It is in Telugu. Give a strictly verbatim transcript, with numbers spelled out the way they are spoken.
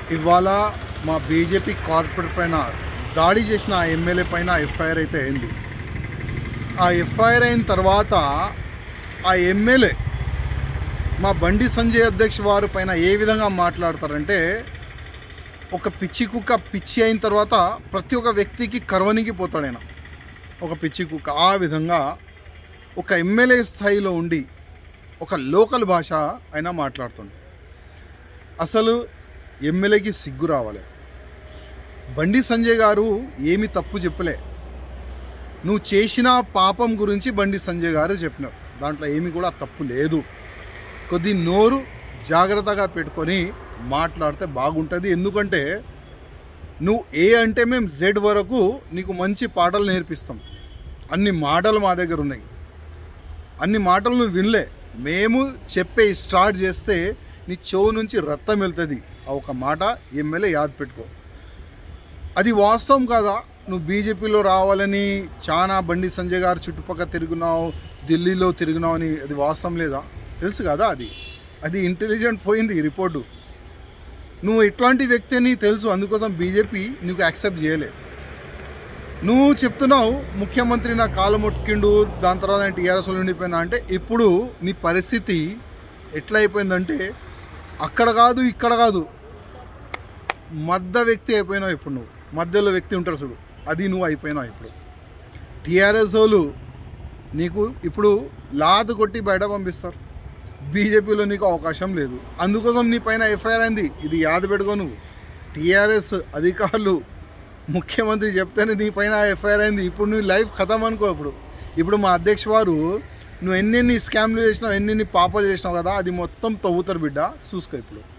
ఇవాళ మా బీజేపీ కార్పొరేట్ పైన దాడి చేసిన ఆ ఎమ్మెల్యే పైన ఎఫ్ఐఆర్ అయితే అయింది. ఆ ఎఫ్ఐఆర్ అయిన తర్వాత ఆ ఎమ్మెల్యే మా బండి సంజయ్ అధ్యక్ష వారి పైన ఏ విధంగా మాట్లాడతారంటే, ఒక పిచ్చి కుక్క పిచ్చి అయిన తర్వాత ప్రతి ఒక్క వ్యక్తికి కర్వనికి పోతాడు ఆయన, ఒక పిచ్చి కుక్క. ఆ విధంగా ఒక ఎమ్మెల్యే స్థాయిలో ఉండి ఒక లోకల్ భాష అయినా మాట్లాడుతుంది. అసలు ఎమ్మెల్యేకి సిగ్గు రావాలి. బండి సంజయ్ గారు ఏమి తప్పు చెప్పలే, నువ్వు చేసిన పాపం గురించి బండి సంజయ్ గారు చెప్పినారు, దాంట్లో ఏమి కూడా తప్పు లేదు. కొద్ది నోరు జాగ్రత్తగా పెట్టుకొని మాట్లాడితే బాగుంటుంది. ఎందుకంటే నువ్వు ఏ అంటే మేము జెడ్ వరకు నీకు మంచి పాటలు నేర్పిస్తాం. అన్ని మాటలు మా దగ్గర ఉన్నాయి, అన్ని మాటలు నువ్వు వినలే. మేము చెప్పే స్టార్ట్ చేస్తే నీ చెవు నుంచి రక్తం వెళ్తుంది. ఆ ఒక మాట ఎమ్మెల్యే యాద్ పెట్టుకో. అది వాస్తవం కాదా? నువ్వు బీజేపీలో రావాలని చాలా బండి సంజయ్ గారు చుట్టుపక్కల తిరుగున్నావు, ఢిల్లీలో తిరిగినావు అని, అది వాస్తవం లేదా? తెలుసు కదా, అది అది ఇంటెలిజెంట్ పోయింది ఈ రిపోర్టు. నువ్వు ఇట్లాంటి వ్యక్తి అని తెలుసు, అందుకోసం బీజేపీ నీకు యాక్సెప్ట్ చేయలేదు. నువ్వు చెప్తున్నావు ముఖ్యమంత్రి నా కాలు మొక్కిండు, దాని తర్వాత నేను టీఆర్ఎస్లో ఉండిపోయినా అంటే, ఇప్పుడు నీ పరిస్థితి ఎట్లా అయిపోయిందంటే అక్కడ కాదు ఇక్కడ కాదు, మధ్య వ్యక్తి అయిపోయినావు. ఇప్పుడు నువ్వు మధ్యలో వ్యక్తి ఉంటారు చూడు, అది నువ్వు అయిపోయినావు. ఇప్పుడు టీఆర్ఎస్ వాళ్ళు నీకు ఇప్పుడు లాదు కొట్టి బయట పంపిస్తారు, బీజేపీలో నీకు అవకాశం లేదు. అందుకోసం నీ పైన ఎఫ్ఐఆర్ అయింది. ఇది యాద పెట్టుకో. నువ్వు టీఆర్ఎస్ అధికారులు ముఖ్యమంత్రి చెప్తేనే నీ పైన ఎఫ్ఐఆర్ అయింది. ఇప్పుడు నువ్వు లైఫ్ ఖతం అనుకో. ఇప్పుడు ఇప్పుడు మా అధ్యక్ష వారు నువ్వు ఎన్నెన్ని స్కామ్లు చేసినావు, ఎన్నెన్ని పాపాలు చేసినావు కదా, అది మొత్తం తవ్వుతారు బిడ్డ, చూసుకో ఇప్పుడు.